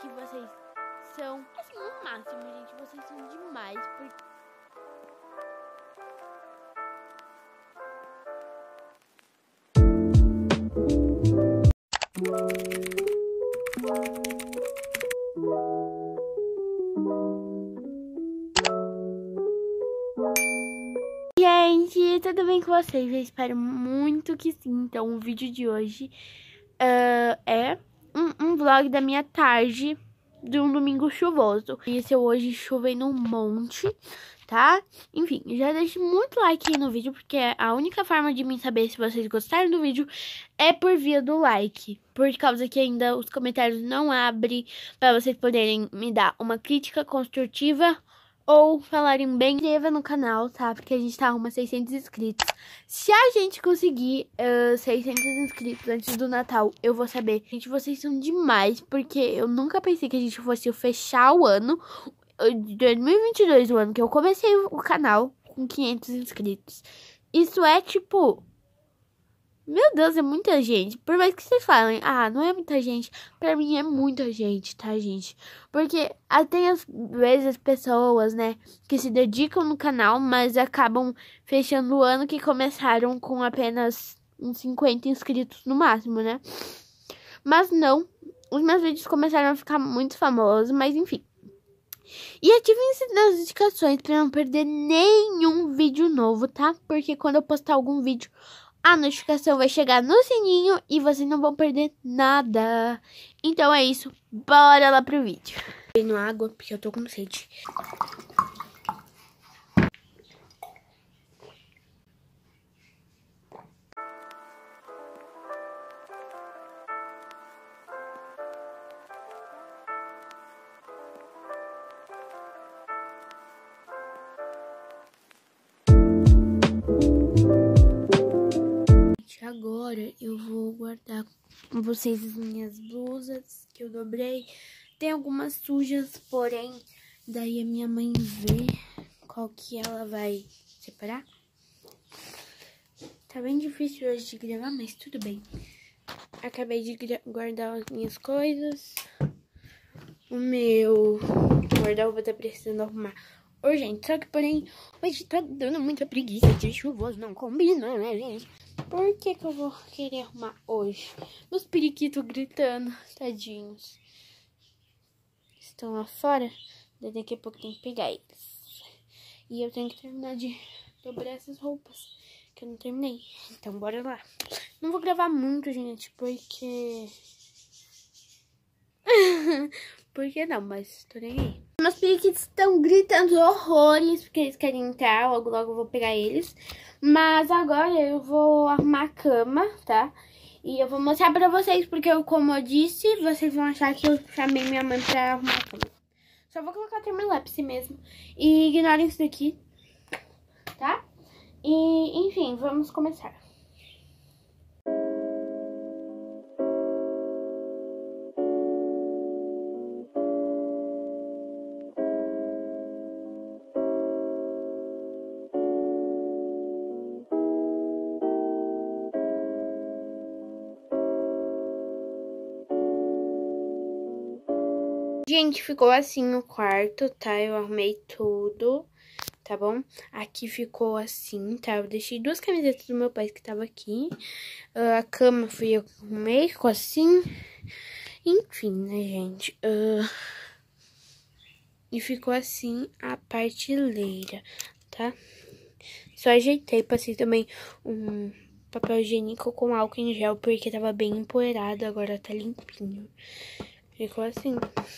que vocês são, assim, o máximo, gente. Vocês são demais. Gente, tudo bem com vocês? Eu espero muito que sim. Então, o vídeo de hoje é um vlog da minha tarde de um domingo chuvoso. Isso hoje chovendo um monte, tá? Enfim, já deixe muito like aí no vídeo, porque a única forma de mim saber se vocês gostaram do vídeo é por via do like. Por causa que ainda os comentários não abrem para vocês poderem me dar uma crítica construtiva ou falarem bem. Se inscreva no canal, tá? Porque a gente tá rumo a 600 inscritos. Se a gente conseguir 600 inscritos antes do Natal, eu vou saber. Gente, vocês são demais, porque eu nunca pensei que a gente fosse fechar o ano de 2022, o ano que eu comecei o canal, com 500 inscritos. Isso é tipo... Meu Deus, é muita gente. Por mais que vocês falem, ah, não é muita gente. Pra mim é muita gente, tá, gente? Porque tem às vezes pessoas, né, que se dedicam no canal, mas acabam fechando o ano que começaram com apenas uns 50 inscritos no máximo, né? Mas não, os meus vídeos começaram a ficar muito famosos, mas enfim. E ativem-se nas notificações pra não perder nenhum vídeo novo, tá? Porque quando eu postar algum vídeo, a notificação vai chegar no sininho e vocês não vão perder nada. Então é isso, bora lá pro vídeo. Bebendo água porque eu tô com sede. Agora eu vou guardar com vocês as minhas blusas que eu dobrei. Tem algumas sujas, porém, daí a minha mãe vê qual que ela vai separar. Tá bem difícil hoje de gravar, mas tudo bem. Acabei de guardar as minhas coisas. O meu guarda-roupa tá precisando arrumar urgente. Só que, porém, hoje tá dando muita preguiça de chuvoso. Não combina, né, gente? Por que eu vou querer arrumar hoje? Meus periquitos gritando, tadinhos. Estão lá fora. Daqui a pouco tem que pegar eles. E eu tenho que terminar de dobrar essas roupas, que eu não terminei. Então, bora lá. Não vou gravar muito, gente, porque... Porque não, mas tô nem aí. Meus periquitos estão gritando horrores, porque eles querem entrar. Logo, logo eu vou pegar eles. Mas agora eu vou arrumar a cama, tá? E eu vou mostrar pra vocês, porque como eu disse, vocês vão achar que eu chamei minha mãe pra arrumar a cama. Só vou colocar timelapse mesmo. E ignorem isso daqui, tá? E, enfim, vamos começar. Gente, ficou assim o quarto, tá? Eu arrumei tudo, tá bom? Aqui ficou assim, tá? Eu deixei duas camisetas do meu pai que tava aqui. A cama fui eu que arrumei, ficou assim. Enfim, né, gente? E ficou assim a prateleira, tá? Só ajeitei, passei também um papel higiênico com álcool em gel, porque tava bem empoeirado, agora tá limpinho. Ficou assim.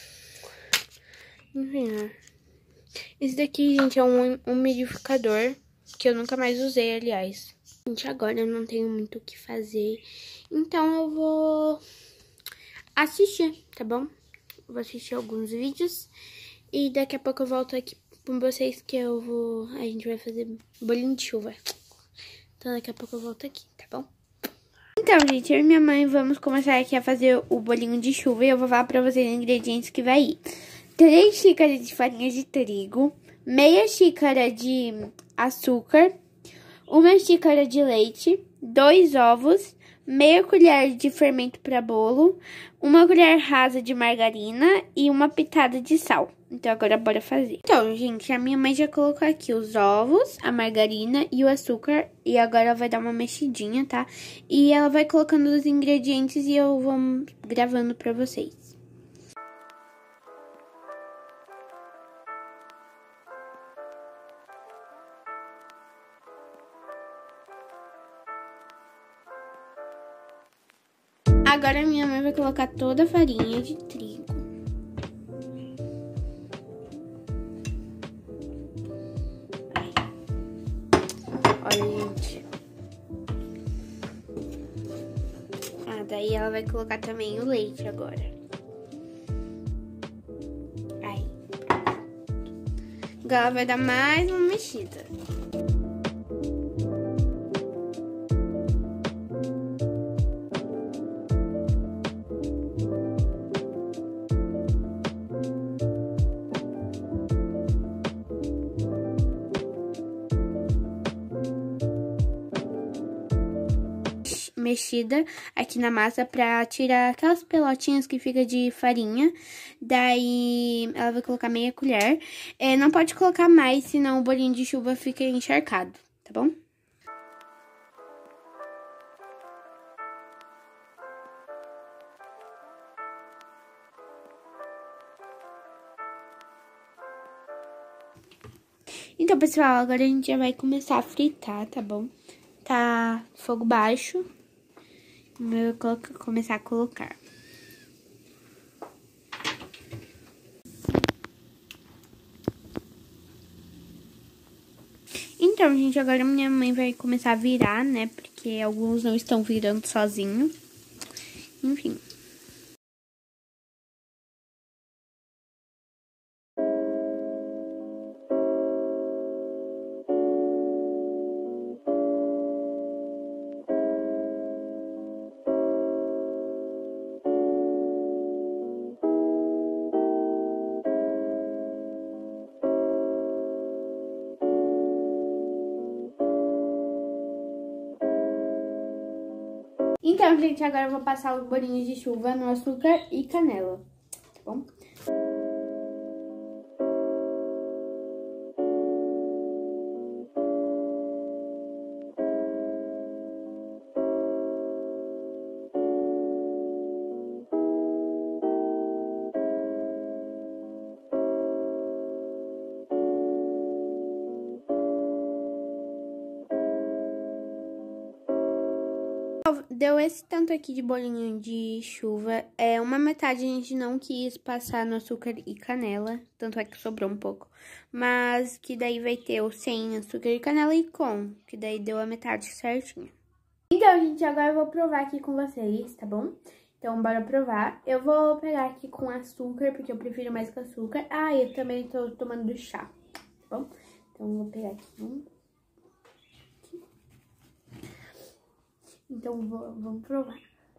Enfim, né? Esse daqui, gente, é um umidificador que eu nunca mais usei, aliás. Gente, agora eu não tenho muito o que fazer, então eu vou assistir, tá bom? Vou assistir alguns vídeos e daqui a pouco eu volto aqui com vocês que a gente vai fazer bolinho de chuva. Então daqui a pouco eu volto aqui, tá bom? Então, gente, eu e minha mãe vamos começar aqui a fazer o bolinho de chuva e eu vou falar pra vocês os ingredientes que vai ir. 3 xícaras de farinha de trigo, meia xícara de açúcar, 1 xícara de leite, 2 ovos, meia colher de fermento para bolo, uma colher rasa de margarina e uma pitada de sal. Então, agora bora fazer. Então, gente, a minha mãe já colocou aqui os ovos, a margarina e o açúcar. E agora ela vai dar uma mexidinha, tá? E ela vai colocando os ingredientes e eu vou gravando pra vocês. Agora minha mãe vai colocar toda a farinha de trigo. Olha, gente. Daí ela vai colocar também o leite agora. Aí. Agora ela vai dar mais uma mexida. Mexida aqui na massa pra tirar aquelas pelotinhas que fica de farinha. Daí ela vai colocar meia colher. Não pode colocar mais, senão o bolinho de chuva fica encharcado, tá bom? Então, pessoal, agora a gente já vai começar a fritar, tá bom? Tá fogo baixo. Eu vou começar a colocar. Então, gente, agora minha mãe vai começar a virar, né? Porque alguns não estão virando sozinho. Enfim. Então, gente, agora eu vou passar os bolinhos de chuva no açúcar e canela, tá bom? Deu esse tanto aqui de bolinho de chuva. Uma metade a gente não quis passar no açúcar e canela, tanto é que sobrou um pouco. Mas que daí vai ter o sem açúcar e canela e com, que daí deu a metade certinho. Então, gente, agora eu vou provar aqui com vocês, tá bom? Então, bora provar. Eu vou pegar aqui com açúcar, porque eu prefiro mais com açúcar. Ah, eu também tô tomando chá, tá bom? Então, eu vou pegar aqui um. Então, vamos provar.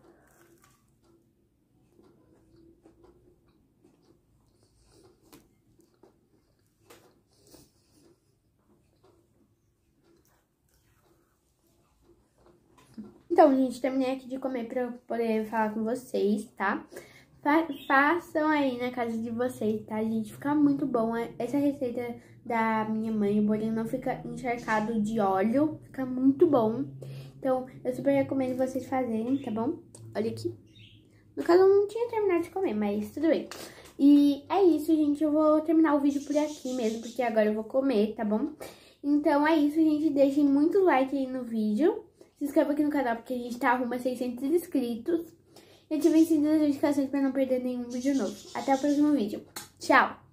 Então, gente, terminei aqui de comer pra eu poder falar com vocês, tá? Façam aí na casa de vocês, tá, gente? Fica muito bom. Essa receita da minha mãe, o bolinho não fica encharcado de óleo, fica muito bom. Então, eu super recomendo vocês fazerem, tá bom? Olha aqui. No caso, eu não tinha terminado de comer, mas tudo bem. E é isso, gente. Eu vou terminar o vídeo por aqui mesmo, porque agora eu vou comer, tá bom? Então, é isso, gente. Deixem muito like aí no vídeo. Se inscreva aqui no canal, porque a gente tá rumo a 600 inscritos. E ativem o sininho das notificações pra não perder nenhum vídeo novo. Até o próximo vídeo. Tchau!